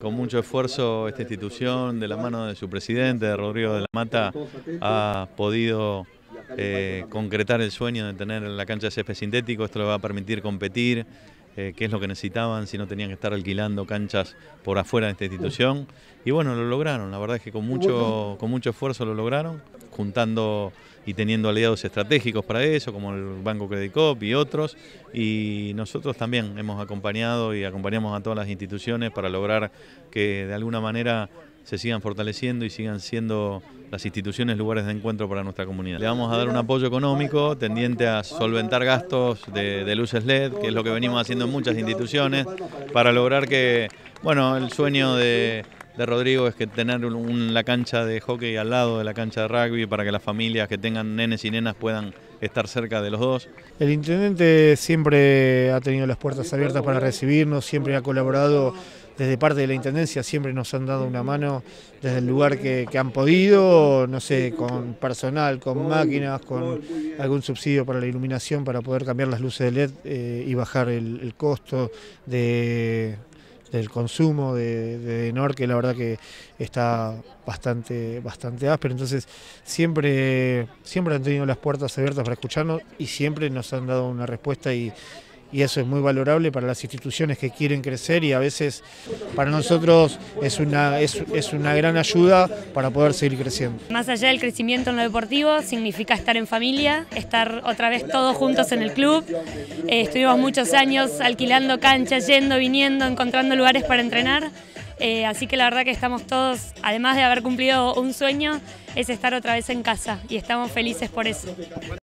Con mucho esfuerzo esta institución, de la mano de su presidente, de Rodrigo de la Mata, ha podido concretar el sueño de tener la cancha de césped sintético. Esto le va a permitir competir, que es lo que necesitaban, si no tenían que estar alquilando canchas por afuera de esta institución. Y bueno, lo lograron, la verdad es que con mucho esfuerzo lo lograron, juntando y teniendo aliados estratégicos para eso, como el Banco Credit Coop y otros, y nosotros también hemos acompañado y acompañamos a todas las instituciones para lograr que de alguna manera se sigan fortaleciendo y sigan siendo las instituciones lugares de encuentro para nuestra comunidad. Le vamos a dar un apoyo económico tendiente a solventar gastos de luces LED, que es lo que venimos haciendo en muchas instituciones, para lograr que, bueno, el sueño de Rodrigo es que tener la cancha de hockey al lado de la cancha de rugby para que las familias que tengan nenes y nenas puedan estar cerca de los dos. El intendente siempre ha tenido las puertas abiertas para recibirnos, siempre ha colaborado desde parte de la intendencia, siempre nos han dado una mano desde el lugar que han podido, no sé, con personal, con máquinas, con algún subsidio para la iluminación para poder cambiar las luces de LED y bajar el costo del consumo de Enor, que la verdad que está bastante áspero. Entonces siempre han tenido las puertas abiertas para escucharnos y siempre nos han dado una respuesta y eso es muy valorable para las instituciones que quieren crecer, y a veces para nosotros es una gran ayuda para poder seguir creciendo. Más allá del crecimiento en lo deportivo, significa estar en familia, estar otra vez todos juntos en el club. Estuvimos muchos años alquilando canchas, yendo, viniendo, encontrando lugares para entrenar. Así que la verdad que estamos todos, además de haber cumplido un sueño, es estar otra vez en casa y estamos felices por eso.